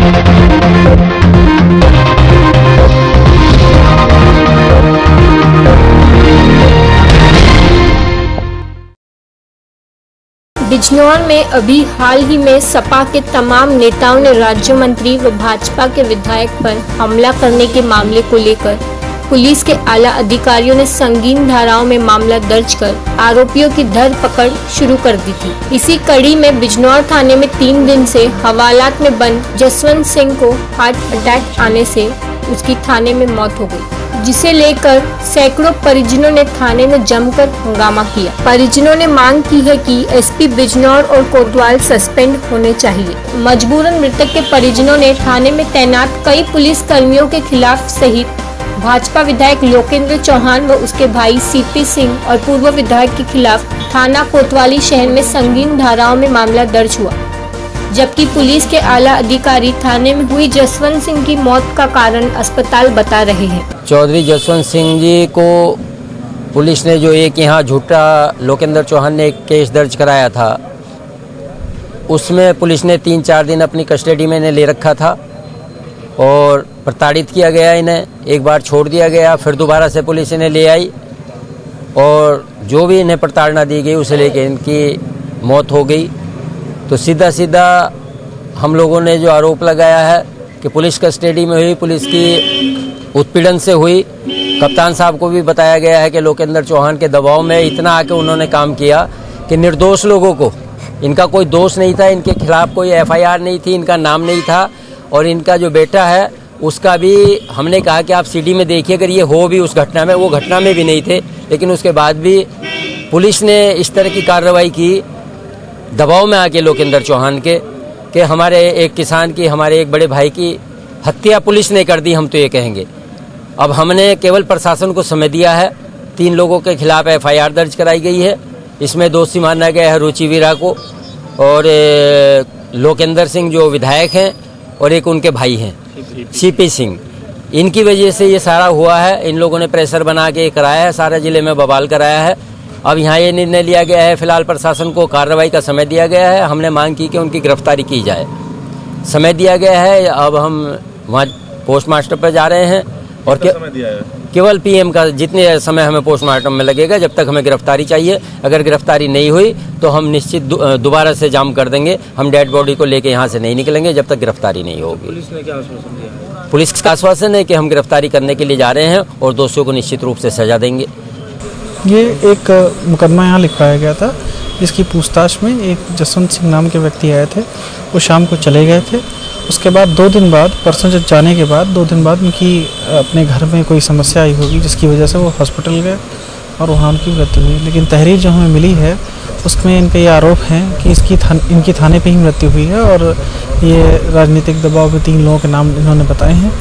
बिजनौर में अभी हाल ही में सपा के तमाम नेताओं ने राज्य मंत्री व भाजपा के विधायक पर हमला करने के मामले को लेकर पुलिस के आला अधिकारियों ने संगीन धाराओं में मामला दर्ज कर आरोपियों की धरपकड़ शुरू कर दी थी। इसी कड़ी में बिजनौर थाने में 3 दिन से हवालात में बंद जसवंत सिंह को हार्ट अटैक आने से उसकी थाने में मौत हो गई, जिसे लेकर सैकड़ों परिजनों ने थाने में जमकर हंगामा किया। परिजनों ने मांग की है कि एसपी बिजनौर और कोतवाल सस्पेंड होने चाहिए। मजबूरन मृतक के परिजनों ने थाने में तैनात कई पुलिस कर्मियों के खिलाफ सहित भाजपा विधायक लोकेंद्र चौहान व उसके भाई सीपी सिंह और पूर्व विधायक के खिलाफ थाना कोतवाली शहर में संगीन धाराओं में मामला दर्ज हुआ, जबकि पुलिस के आला अधिकारी थाने में हुई जसवंत सिंह की मौत का कारण अस्पताल बता रहे हैं। चौधरी जसवंत सिंह जी को पुलिस ने जो एक यहाँ झूठा लोकेंद्र चौहान ने एक केस दर्ज कराया था, उसमें पुलिस ने 3-4 दिन अपनी कस्टडी में ले रखा था और प्रताड़ित किया गया। इन्हें एक बार छोड़ दिया गया, फिर दोबारा से पुलिस इन्हें ले आई और जो भी इन्हें प्रताड़ना दी गई उसे लेके इनकी मौत हो गई। तो सीधा सीधा हम लोगों ने जो आरोप लगाया है कि पुलिस कस्टडी में हुई, पुलिस की उत्पीड़न से हुई। कप्तान साहब को भी बताया गया है कि लोकेंद्र चौहान के दबाव में इतना आके उन्होंने काम किया कि निर्दोष लोगों को, इनका कोई दोष नहीं था, इनके खिलाफ कोई एफआईआर नहीं थी, इनका नाम नहीं था। और इनका जो बेटा है उसका भी हमने कहा कि आप सीडी में देखिए, अगर ये हो भी उस घटना में, वो घटना में भी नहीं थे, लेकिन उसके बाद भी पुलिस ने इस तरह की कार्रवाई की दबाव में आके लोकेंद्र चौहान के कि हमारे एक किसान की, हमारे एक बड़े भाई की हत्या पुलिस ने कर दी, हम तो ये कहेंगे। अब हमने केवल प्रशासन को समय दिया है। 3 लोगों के खिलाफ एफआईआर दर्ज कराई गई है। इसमें दोषी माना गया है रुचिवीरा को और लोकेंद्र सिंह जो विधायक हैं और एक उनके भाई हैं सीपी सिंह। इनकी वजह से ये सारा हुआ है। इन लोगों ने प्रेशर बना के कराया है, सारा जिले में बवाल कराया है। अब यहाँ ये निर्णय लिया गया है, फिलहाल प्रशासन को कार्रवाई का समय दिया गया है। हमने मांग की कि उनकी गिरफ्तारी की जाए, समय दिया गया है। अब हम वहाँ पोस्टमास्टर पर जा रहे हैं और केवल पीएम का जितने समय हमें पोस्टमार्टम में लगेगा, जब तक हमें गिरफ्तारी चाहिए। अगर गिरफ्तारी नहीं हुई तो हम निश्चित दोबारा से जाम कर देंगे। हम डेड बॉडी को लेके यहाँ से नहीं निकलेंगे जब तक गिरफ्तारी नहीं होगी। पुलिस ने क्या आश्वासन दिया? पुलिस का आश्वासन है कि हम गिरफ्तारी करने के लिए जा रहे हैं और दोषियों को निश्चित रूप से सजा देंगे। ये एक मुकदमा यहाँ लिखवाया गया था, जिसकी पूछताछ में एक जसवंत सिंह नाम के व्यक्ति आए थे। वो शाम को चले गए थे। उसके बाद 2 दिन बाद, परसों जब जाने के बाद 2 दिन बाद उनकी अपने घर में कोई समस्या आई होगी, जिसकी वजह से वो हॉस्पिटल गए और वहाँ उनकी मृत्यु हुई। लेकिन तहरीर जो हमें मिली है उसमें इनके ये आरोप हैं कि इनकी थाने पे ही मृत्यु हुई है और ये राजनीतिक दबाव में 3 लोगों के नाम इन्होंने बताए हैं,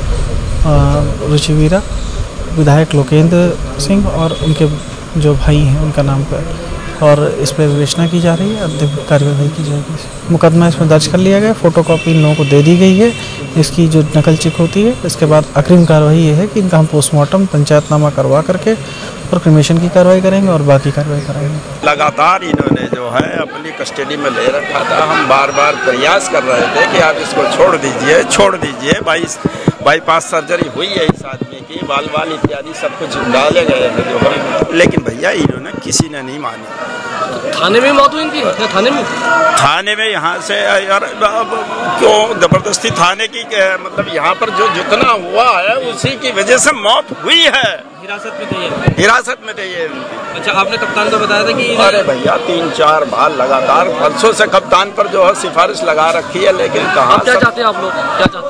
रुचिवीरा, विधायक लोकेंद्र सिंह और उनके जो भाई हैं उनका नाम पर, और इस पर विवेचना की जा रही है। अंतिम कार्रवाई की जाएगी। मुकदमा इसमें दर्ज कर लिया गया, फोटोकॉपी इन लोगों को दे दी गई है। इसकी जो नकल चेक होती है, इसके बाद अग्रिम कार्रवाई ये है कि इनका हम पोस्टमार्टम पंचायतनामा करवा करके और क्रिमेशन की कार्रवाई करेंगे और बाकी कार्रवाई कराएंगे। लगातार इन्होंने जो है अपनी कस्टडी में ले रखा था। हम बार बार प्रयास कर रहे थे कि आप इसको छोड़ दीजिए। बाईपास सर्जरी हुई है इस आदमी की, बाल इत्यादि सब कुछ डाले गए हैं जो है, लेकिन भैया इन्होंने किसी ने नहीं मानी। थाने में मौत हुई इनकी? थाने में यहाँ से यार क्यों जबरदस्ती थाने की, मतलब यहाँ पर जो जितना हुआ है उसी की वजह से मौत हुई है। हिरासत में चाहिए। अच्छा, आपने कप्तान को बताया था कि अरे भैया 3-4 बार लगातार परसों से कप्तान पर जो है सिफारिश लगा रखी है, लेकिन कहाँ। क्या चाहते हैं आप लोग?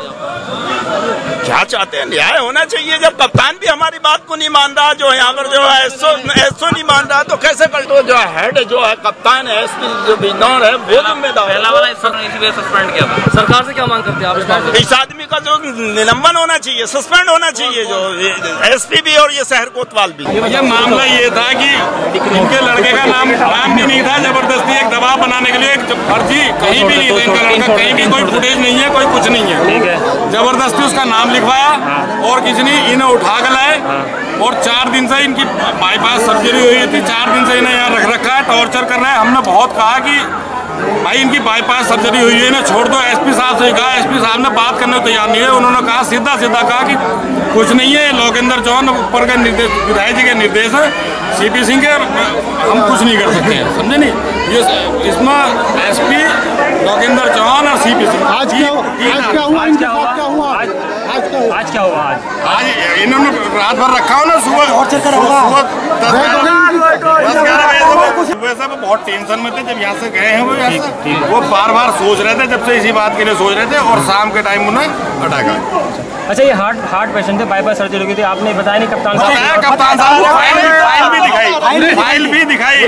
क्या चाहते हैं? न्याय होना चाहिए। जब कप्तान भी हमारी बात को नहीं मान रहा, जो यहाँ पर जो है एसओ नहीं मान रहा, तो कैसे पलटो? जो हेड जो है कप्तान है, एसपी जो बिजनौर है, वो जिम्मेदार। पहला वाला सस्पेंड किया था। सरकार से क्या मांग करते हैं आप? इस आदमी का जो निलंबन होना चाहिए, सस्पेंड होना चाहिए, जो एसपी भी और ये शहर कोतवाल भी। ये मामला ये था कि इनके लड़के का नाम भी नहीं था, जबरदस्ती एक दबाव बनाने के लिए एक फर्जी, कहीं भी नहीं था इनका लड़का, कहीं भी कोई फुटेज नहीं है, कोई कुछ नहीं है। जबरदस्ती उसका नाम लिखवाया और किसी ने इन्हें उठा कर लाए और 4 दिन से इनकी बाईपास सर्जरी हुई थी। 4 दिन से इन्हें यहाँ रख रखा है, टॉर्चर कर रहा है। हमने बहुत कहा कि भाई इनकी बाईपास सर्जरी हुई है, इन्हें छोड़ दो। एसपी साहब से कहा, एसपी साहब ने बात करने को तैयार नहीं है। उन्होंने कहा सीधा कहा कि कुछ नहीं है, लोकेंद्र चौहान ऊपर के निर्देश, विधायक जी के निर्देश है, सीपी सिंह के, हम कुछ नहीं कर सकते हैं, समझे नहीं। ये इसमें एसपी लोकेंद्र चौहान और सीपी सिंह आज क्या हुआ? आज इन्होंने रात भर रखा हो ना, सुबह 10-11 बजे से बहुत टेंशन में थे जब यहाँ से गए हैं। वो बार सोच रहे थे, जब से इसी बात के लिए सोच रहे थे, और शाम के टाइम उन्हें अटैक आया। अच्छा, ये हार्ट पेशेंट थे, बाईपास सर्जरी की थी, आपने बताया नहीं कप्तान साहब? कप्तान साहब को फाइल भी दिखाई,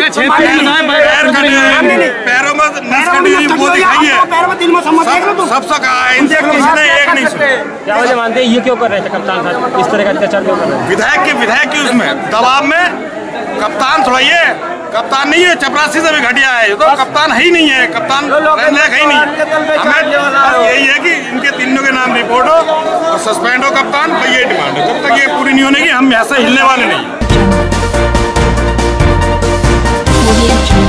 पैरों में नस कटी हुई वो दिखाई है, सबसे कहा है, इनसे किसी ने एक नहीं सुना। क्या वजह मानते हैं ये क्यों कर रहे थे कप्तान साहब, इस तरह का अत्याचार क्यों कर रहे हैं? विधायक की उसमें दबाव में कप्तान थोड़ा ये कप्तान नहीं है, चपरासी से भी घटिया है, ये तो कप्तान है ही नहीं है, कप्तान है ही नहीं है। हमें यही है कि इनके तीनों के नाम रिपोर्ट हो और सस्पेंड हो कप्तान, तो ये डिमांड है। जब तक ये पूरी नहीं होने की हम यहाँ से हिलने वाले नहीं।